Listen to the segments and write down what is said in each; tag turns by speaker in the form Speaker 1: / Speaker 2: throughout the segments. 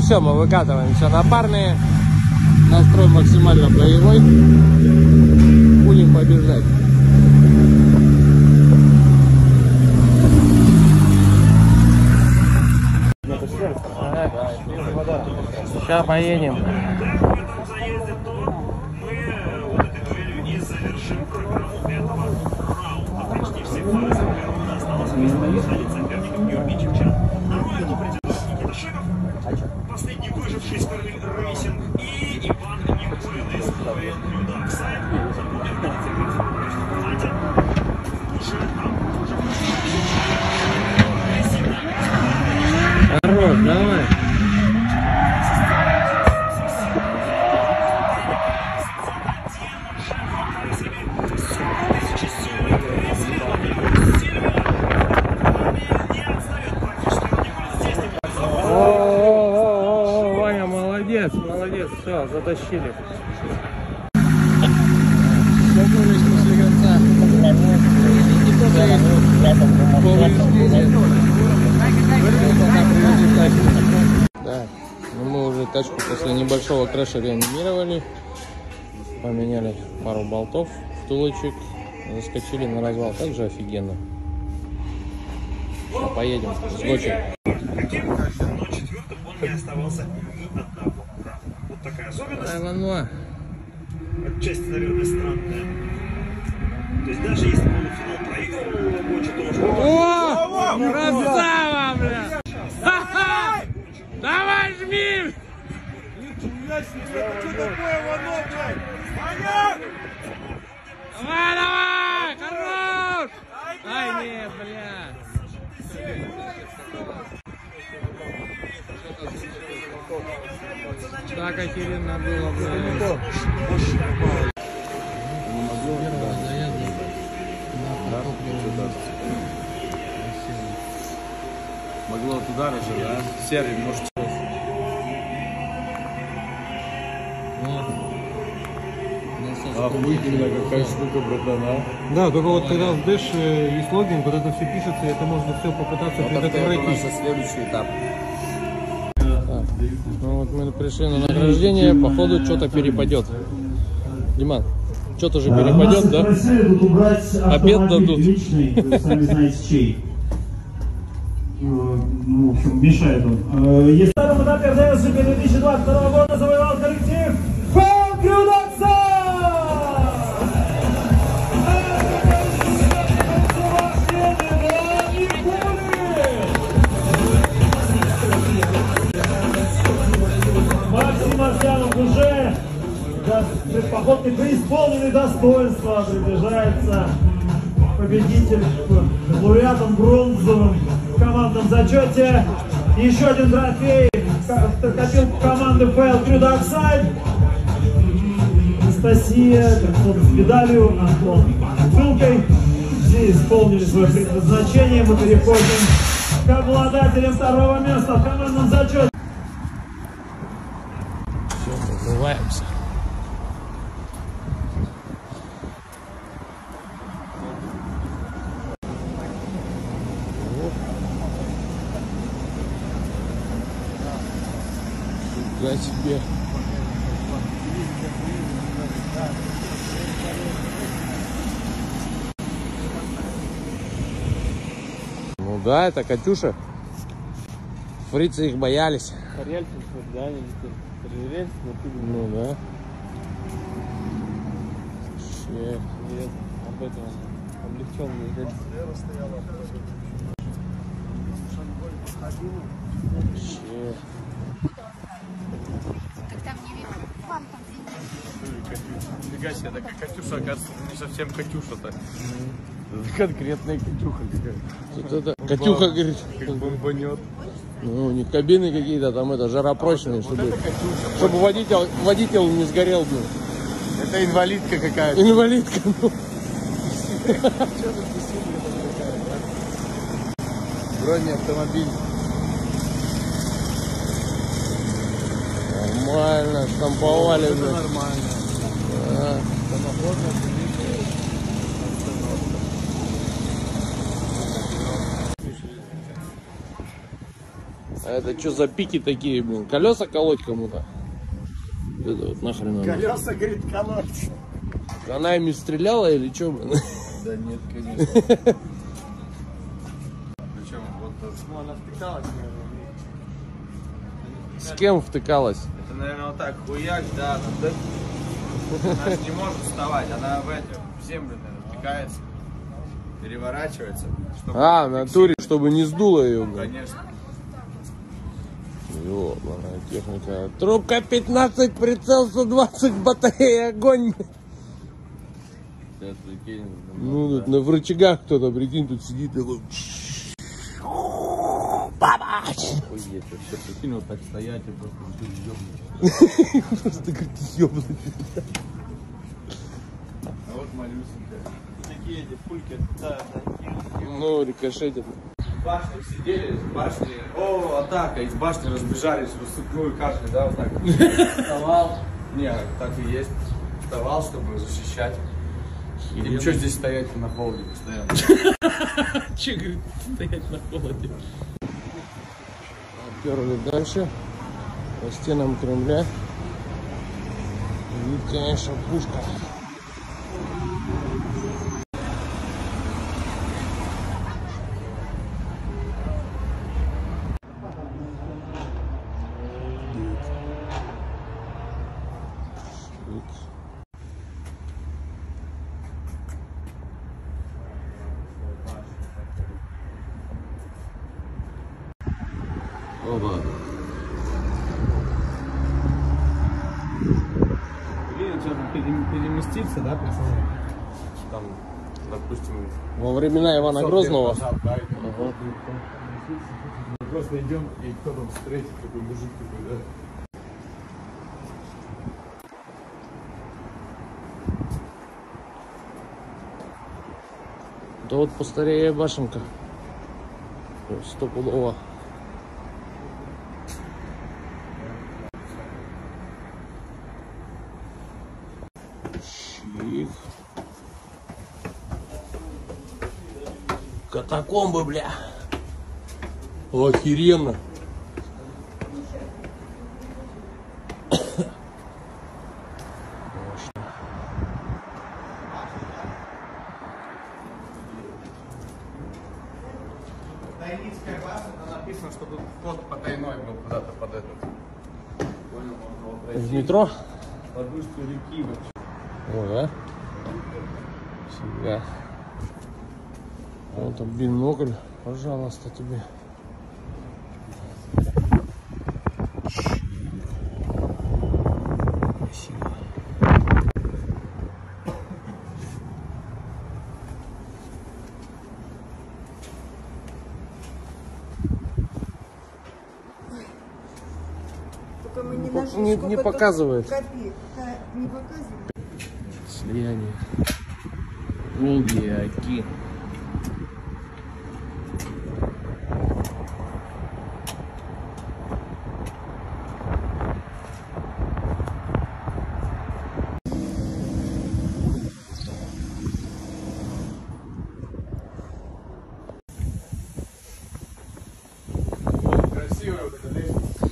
Speaker 1: все, мы выкатываемся на парные. Настрой максимально боевой. Будем побеждать. Сейчас поедем.
Speaker 2: Последний выживший из рейсинг и Иван Никулин из
Speaker 1: Хорош, давай. Ваня, молодец, молодец, все, затащили. Вернулись после конца. Да, ну мы уже тачку после небольшого крэша реанимировали, поменяли пару болтов, втулочек, заскочили на развал, также офигенно. Сейчас поедем с Гочи.
Speaker 2: Но четвертым он не оставался ни одного раза. Вот такая особенность. Отчасти, наверное, странная. То есть даже если полуфинал проигрывал Гочи, то что...
Speaker 1: О! Красава, бля! Ха-ха! Давай жми!
Speaker 3: Нихуя себе, это что такое, Вано, блядь? Ваня!
Speaker 1: Давай, давай! Хорош! Ай, нет, бля! Так охеренно было, бля.
Speaker 3: Могло туда же, да? Серый, может. Охуительная какая штука, братан, а?
Speaker 4: Да, только вот когда вбишь есть логинг, вот это все пишется, и это можно все попытаться предотвратить.
Speaker 3: Это следующий этап.
Speaker 1: Ну вот мы пришли на награждение, походу что-то перепадет. Диман, что-то же перепадет, да? Обед дадут.
Speaker 5: Вы сами знаете, чей. Ну, в общем, мешает он.
Speaker 2: В втором этапе РДС 2022 года завоевал коллектив Фэлкрюдакса! Максим Арсянов уже походкой преисполненный достоинства приближается победитель с лауреатом бронзовым в командном зачете. Еще один трофей в копилку команды Фэлкрюдакса. Анастасия, с медалью, Антон с ссылкой. Все исполнили свое предназначение. Мы переходим к обладателям второго места в командном зачете.
Speaker 1: Все, называемся. Фига себе. Ну да, это Катюша. Фрицы их боялись. Ну да. Че? Нет, об этом облегченный рельс. Че?
Speaker 3: Нифига себе, такая Катюша, оказывается, не совсем Катюша-то. Конкретная Катюха какая-то.
Speaker 1: Тут это Катюха, говорит.
Speaker 3: Как бомбанет.
Speaker 1: Ну, у них кабины какие-то там, это, жаропрочные, чтобы водитель не сгорел, блин.
Speaker 3: Это инвалидка какая-то.
Speaker 1: Инвалидка, ну.
Speaker 3: Бронеавтомобиль.
Speaker 1: Нормально, штамповали уже.
Speaker 3: Нормально.
Speaker 1: Да. это что за пики такие, блин? Колеса колоть кому-то? Это вот нахрен надо.
Speaker 3: Колеса, говорит, колоть.
Speaker 1: Она ими стреляла или что, блин?
Speaker 3: Да нет, конечно. Причем вот ну, она втыкалась, наверное.
Speaker 1: С кем втыкалась?
Speaker 3: Это, наверное, вот так хуяк, да, да. Она же не может вставать, она в землю, наверное, втыкается, переворачивается.
Speaker 1: А, в натуре, чтобы не сдуло ее, блин.
Speaker 3: Конечно.
Speaker 1: Ёбаная техника. Трубка 15, прицел 120, батарея, огонь.
Speaker 3: Сейчас прикинь.
Speaker 1: Ну, тут на рычагах кто-то, прикинь, тут сидит такой. Бабач!
Speaker 3: Охуеть, вообще прикинь, вот так стоять и просто ёбнуть.
Speaker 1: Просто, говорит, ёбнуть.
Speaker 3: А вот малюсенькая. Такие эти пульки, да,
Speaker 1: Ну, рикошетит.
Speaker 3: в башне сидели, в башне, о, атака, из башни разбежались, рассыпную каждый, да, вот так. Вставал, не, так и есть, вставал, чтобы защищать. И что здесь стоять на холоде постоянно?
Speaker 1: Че, говорит, стоять на холоде? Перли дальше, по стенам Кремля. И, конечно, пушка.
Speaker 3: Оба. Блин, что переместиться, да, пацаны? Там, допустим,
Speaker 1: Во времена Ивана Грозного.
Speaker 3: назад, да, мы просто идем, и кто там встретит, такой мужик такой, да?
Speaker 1: Да вот постарее башенка. Стопудово. Чик. Катакомбы, бля. Охеренно.
Speaker 3: Тайницкая башня, там написано, что тут вход потайной был куда-то под этот. Понял, можно пройти.
Speaker 1: В метро?
Speaker 3: Под устью реки вообще.
Speaker 1: О, да? Всегда. Вот бинокль, пожалуйста, тебе. Спасибо.
Speaker 6: Только мы не нашли,
Speaker 1: Не
Speaker 6: сколько
Speaker 1: показывает.
Speaker 6: копеек. Не показывает.
Speaker 1: Слияние. Волги, Оки.
Speaker 3: Красивая вот эта лестница.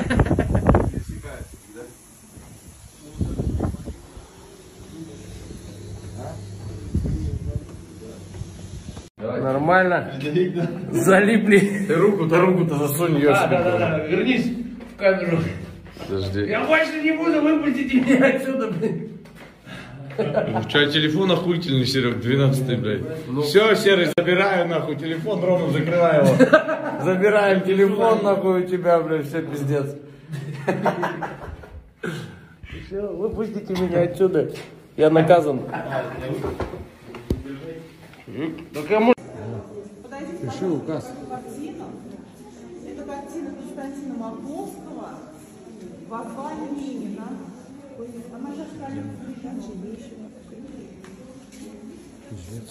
Speaker 1: Нормально? Залипли.
Speaker 3: Ты руку-то засунь ее.
Speaker 1: Да. Вернись в камеру.
Speaker 3: Подожди.
Speaker 1: Я больше не буду, выпустите меня отсюда, блин.
Speaker 3: Вчера телефон охуительный, Серег, 12-й, блядь. Все, Серый, забираю нахуй телефон, Рома, закрывай его. Забираем телефон нахуй у тебя, блядь, все пиздец.
Speaker 1: Все, выпустите меня отсюда. Я наказан. Пиши указ.
Speaker 6: Это картина Константина Маковского в аквариуме Минина. Она же
Speaker 1: Пиздец.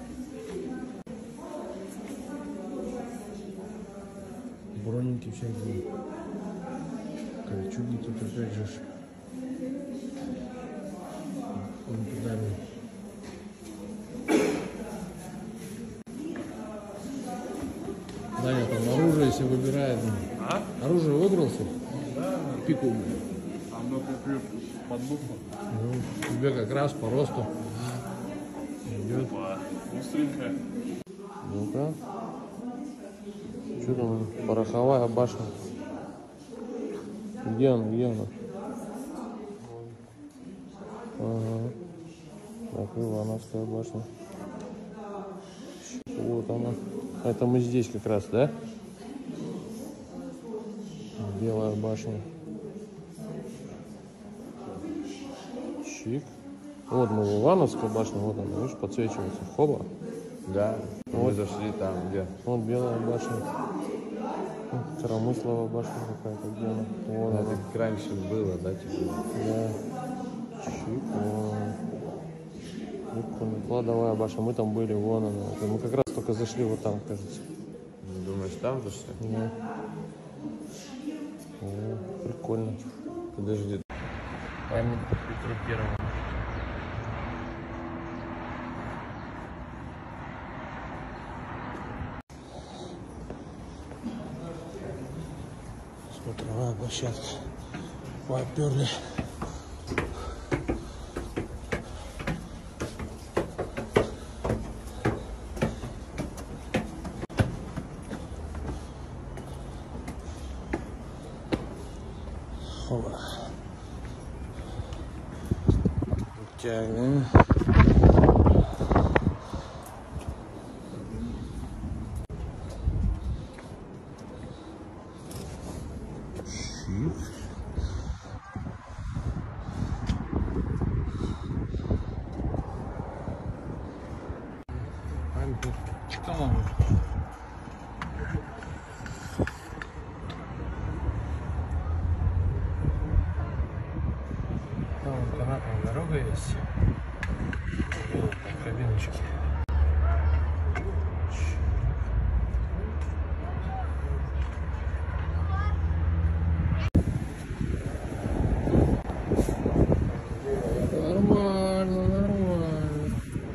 Speaker 1: Броники всякие. Кольчуги тут опять же. Даня там оружие себе выбирает.
Speaker 3: А?
Speaker 1: Оружие выбрался? Пику.
Speaker 3: Оно прикрыто под букву.
Speaker 1: Ну, тебе как раз по росту. Идет.
Speaker 3: Быстренько.
Speaker 1: Ну-ка. Что там? Пороховая башня. Где она? Где она? Ага. Так, Ивановская башня. Вот она. Это мы здесь как раз, да? Белая башня. Чик. Вот мы в Ивановской башне, вот она, видишь, подсвечивается. Хоба.
Speaker 3: Да.
Speaker 1: Вот.
Speaker 3: Мы зашли там, где?
Speaker 1: Вот белая башня. Коромыслова башня какая-то, где она? Вот
Speaker 3: Это
Speaker 1: она.
Speaker 3: как раньше было, да, типа?
Speaker 1: Да. Чик. Прикольно. Кладовая башня. Мы там были, вон она. Это мы как раз только зашли вот там, кажется.
Speaker 3: Думаешь, там зашли?
Speaker 1: Да. О, прикольно.
Speaker 3: Подожди.
Speaker 1: Памятник Петру Первому. Смотровая площадка. Поперли. Опа. Тягнем. Там канатная дорога есть. Кабиночки. Нормально, нормально.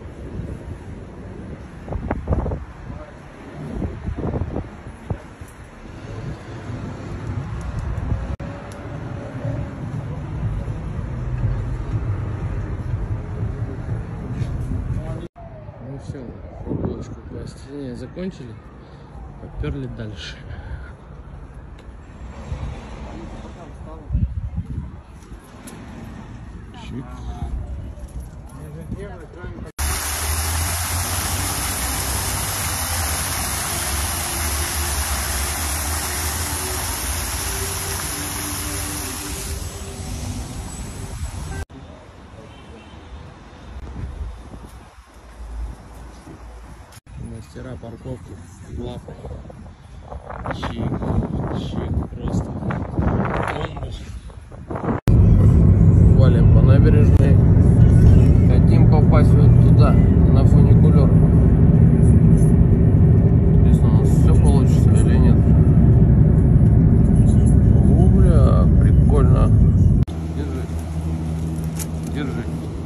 Speaker 1: Ну все, прогулочку по стене закончили, поперли дальше. Чик. Мастера парковки. Лап. Чик. Чик просто. Валим по набережной. Хотим попасть вот туда, на фуникулер. Интересно, у нас все получится или нет? О, бля, прикольно. Держи. Держи.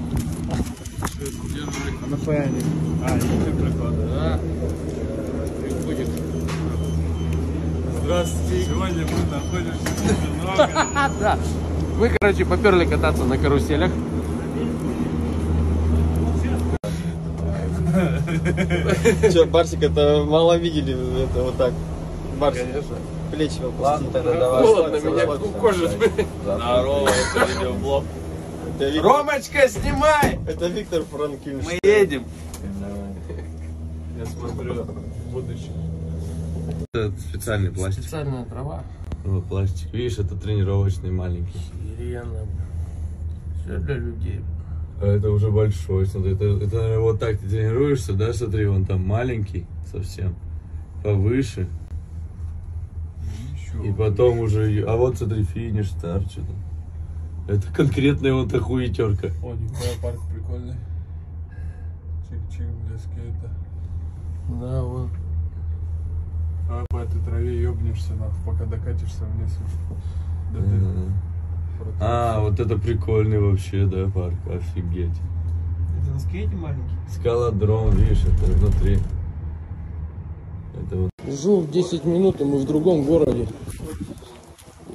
Speaker 1: Держи.
Speaker 3: А на фэне? А, и ты прикладываешь.
Speaker 1: Да. Приходит.
Speaker 3: Здравствуйте. Сегодня мы находимся в Новгороде.
Speaker 1: Да. Мы, короче, поперли кататься на каруселях.
Speaker 7: Че, Барсик, это мало видели, это вот так. Барсик, плечи опусти. Тогда давай.
Speaker 1: Холодно, меня укожит.
Speaker 3: Здорово, это видеоблог.
Speaker 7: Это Виктор,
Speaker 3: Ромочка, снимай!
Speaker 7: это Виктор Франкевич.
Speaker 3: Мы едем. Я смотрю будущее. Это специальный пластик.
Speaker 1: Специальная трава.
Speaker 3: Вот пластик. Видишь, это тренировочный маленький.
Speaker 1: Сирена. Все для людей.
Speaker 3: А это уже большой. Смотри, это, наверное, вот так ты тренируешься, да? Смотри, он там маленький совсем. Повыше. И потом уже... А вот смотри, финиш, старт, что-то. Это конкретная вот охуетерка.
Speaker 4: О, нихуя, парк прикольный. Чик-чик для скейта.
Speaker 1: Да, вот.
Speaker 4: Давай по этой траве ебнешься, нахуй, пока докатишься вниз. Да ты
Speaker 3: А, вот это прикольный вообще, да, парк. Офигеть.
Speaker 7: Это на скейте маленький?
Speaker 3: Скалодром, видишь, это внутри. Это вот.
Speaker 1: Жил в 10 минут, и мы в другом городе.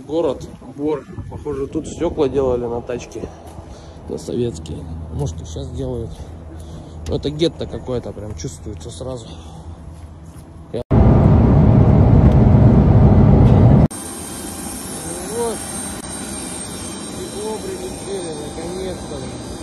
Speaker 1: город, Бор. Похоже, тут стекла делали на тачке. На советские. Может, и сейчас делают. Но это гетто какое-то, прям чувствуется сразу. Вот. И прилетели, наконец-то.